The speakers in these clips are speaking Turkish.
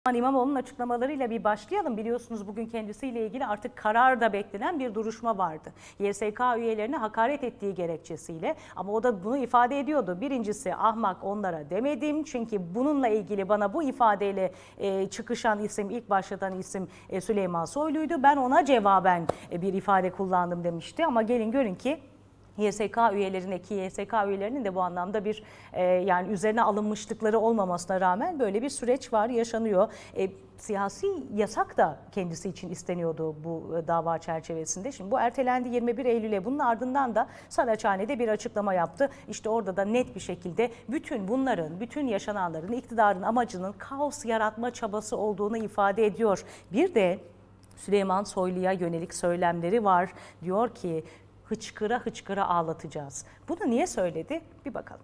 İmamoğlu'nun açıklamalarıyla bir başlayalım. Biliyorsunuz bugün kendisiyle ilgili artık kararda beklenen bir duruşma vardı. YSK üyelerine hakaret ettiği gerekçesiyle, ama o da bunu ifade ediyordu. Birincisi, ahmak onlara demedim, çünkü bununla ilgili bana bu ifadeyle çıkışan isim, ilk başlatan isim Süleyman Soylu'ydu. Ben ona cevaben bir ifade kullandım demişti, ama gelin görün ki YSK üyelerine, ki YSK üyelerinin de bu anlamda bir yani üzerine alınmışlıkları olmamasına rağmen böyle bir süreç var, yaşanıyor. Siyasi yasak da kendisi için isteniyordu bu dava çerçevesinde. Şimdi bu ertelendi 21 Eylül'e. Bunun ardından da Saraçhane'de bir açıklama yaptı. İşte orada da net bir şekilde bütün bunların, bütün yaşananların iktidarın amacının kaos yaratma çabası olduğunu ifade ediyor. Bir de Süleyman Soylu'ya yönelik söylemleri var. Diyor ki hıçkıra hıçkıra ağlatacağız. Bunu niye söyledi? Bir bakalım.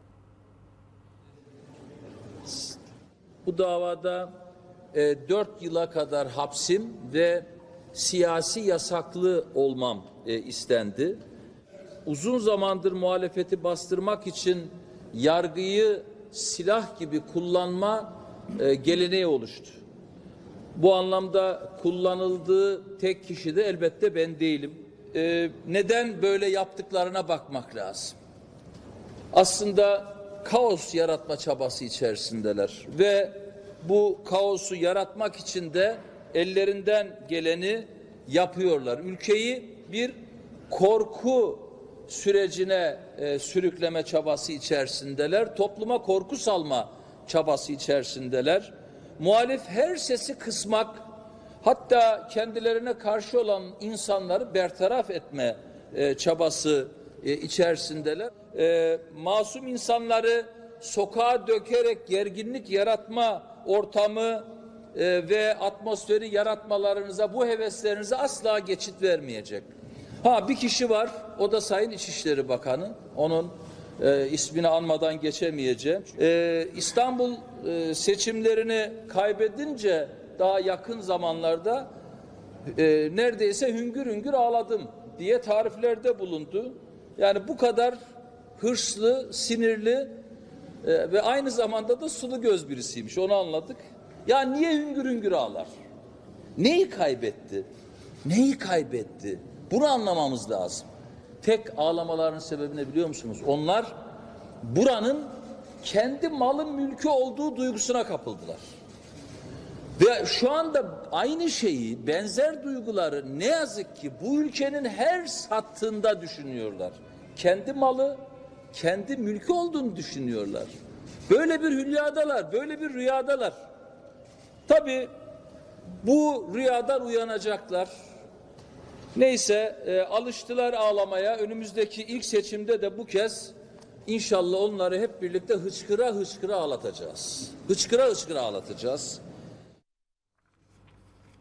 Bu davada 4 yıla kadar hapsim ve siyasi yasaklı olmam istendi. Uzun zamandır muhalefeti bastırmak için yargıyı silah gibi kullanma geleneği oluştu. Bu anlamda kullanıldığı tek kişi de elbette ben değilim. Neden böyle yaptıklarına bakmak lazım. Aslında kaos yaratma çabası içerisindeler ve bu kaosu yaratmak için de ellerinden geleni yapıyorlar. Ülkeyi bir korku sürecine sürükleme çabası içerisindeler. Topluma korku salma çabası içerisindeler. Muhalif her sesi kısmak, hatta kendilerine karşı olan insanları bertaraf etme çabası içerisindeler. Masum insanları sokağa dökerek gerginlik yaratma ortamı ve atmosferi yaratmalarınıza, bu heveslerinize asla geçit vermeyecek. Bir kişi var, o da Sayın İçişleri Bakanı. Onun ismini anmadan geçemeyeceğim. İstanbul seçimlerini kaybedince daha yakın zamanlarda neredeyse hüngür hüngür ağladım diye tariflerde bulundu. Yani bu kadar hırslı, sinirli ve aynı zamanda da sulu göz birisiymiş, onu anladık. Ya niye hüngür hüngür ağlar? Neyi kaybetti? Neyi kaybetti? Bunu anlamamız lazım. Tek ağlamaların sebebini biliyor musunuz? Onlar buranın kendi malın mülkü olduğu duygusuna kapıldılar. Ve şu anda aynı şeyi, benzer duyguları ne yazık ki bu ülkenin her sattığında düşünüyorlar. Kendi malı, kendi mülkü olduğunu düşünüyorlar. Böyle bir hülyadalar, böyle bir rüyadalar. Tabii bu rüyadan uyanacaklar. Neyse, alıştılar ağlamaya. Önümüzdeki ilk seçimde de bu kez inşallah onları hep birlikte hıçkıra hıçkıra ağlatacağız. Hıçkıra hıçkıra ağlatacağız.